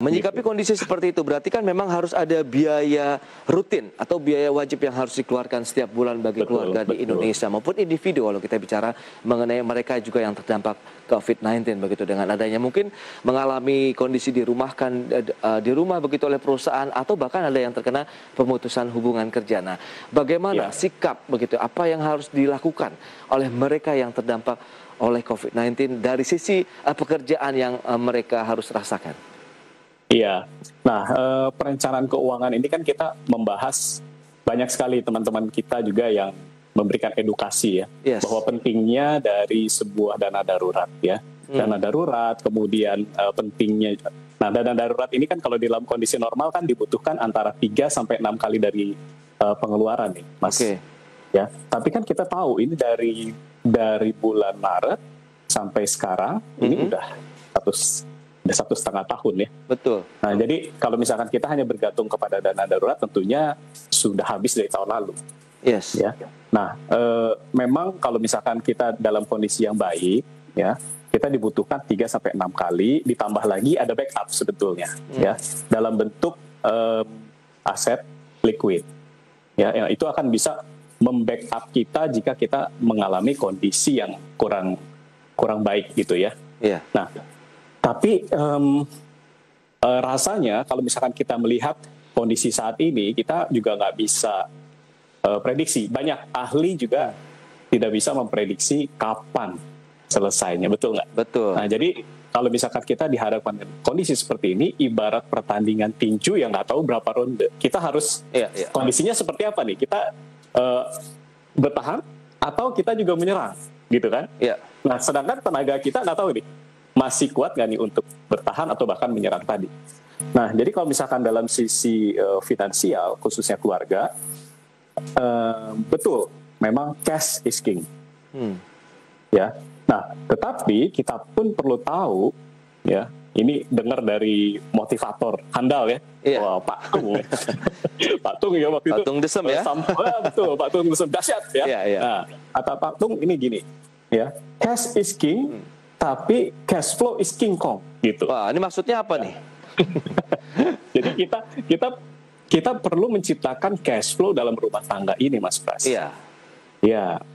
Menyikapi kondisi seperti itu berarti kan memang harus ada biaya rutin atau biaya wajib yang harus dikeluarkan setiap bulan bagi keluarga di Indonesia maupun individu kalau kita bicara mengenai mereka juga yang terdampak COVID-19 begitu, dengan adanya mungkin mengalami kondisi dirumahkan di rumah begitu oleh perusahaan atau bahkan ada yang terkena pemutusan hubungan kerja. Nah, bagaimana sikap begitu, apa yang harus dilakukan oleh mereka yang terdampak oleh COVID-19 dari sisi pekerjaan yang mereka harus rasakan? Iya, nah perencanaan keuangan ini kan kita membahas banyak sekali teman-teman kita juga yang memberikan edukasi ya, bahwa pentingnya dari sebuah dana darurat ya, dana darurat, kemudian pentingnya, nah dana darurat ini kan kalau di dalam kondisi normal kan dibutuhkan antara 3 sampai 6 kali dari pengeluaran nih, Mas. Ya, tapi kan kita tahu ini dari bulan Maret sampai sekarang ini udah 1,5 tahun ya. Betul. Nah, jadi kalau misalkan kita hanya bergantung kepada dana darurat, tentunya sudah habis dari tahun lalu. Yes. Ya. Nah, memang kalau misalkan kita dalam kondisi yang baik, ya, kita dibutuhkan 3 sampai 6 kali, ditambah lagi ada backup sebetulnya, ya, dalam bentuk aset liquid. Ya, yang itu akan bisa membackup kita jika kita mengalami kondisi yang kurang baik gitu ya. Iya. Nah, tapi rasanya kalau misalkan kita melihat kondisi saat ini, kita juga nggak bisa prediksi. Banyak ahli juga tidak bisa memprediksi kapan selesainya, betul nggak? Betul. Nah, jadi kalau misalkan kita dihadapkan dengan kondisi seperti ini, ibarat pertandingan tinju yang nggak tahu berapa ronde. Kita harus, kondisinya seperti apa nih? Kita bertahan atau kita juga menyerang, gitu kan? Iya. Nah, sedangkan tenaga kita nggak tahu nih, masih kuat nggak nih untuk bertahan atau bahkan menyerang tadi. Nah, jadi kalau misalkan dalam sisi finansial, khususnya keluarga, betul, memang cash is king. Ya, nah, tetapi kita pun perlu tahu, ya, ini dengar dari motivator handal ya, wah, Pak Tung, Pak Tung ya waktu itu. Pak Tung Desem ya. Betul, Pak Tung Desem dahsyat ya. Nah, kata Pak Tung ini gini, ya, cash is king. Tapi cash flow is king kong, gitu. Wah, ini maksudnya apa nih? Jadi kita perlu menciptakan cash flow dalam rumah tangga ini, Mas Pras. Iya. Ya,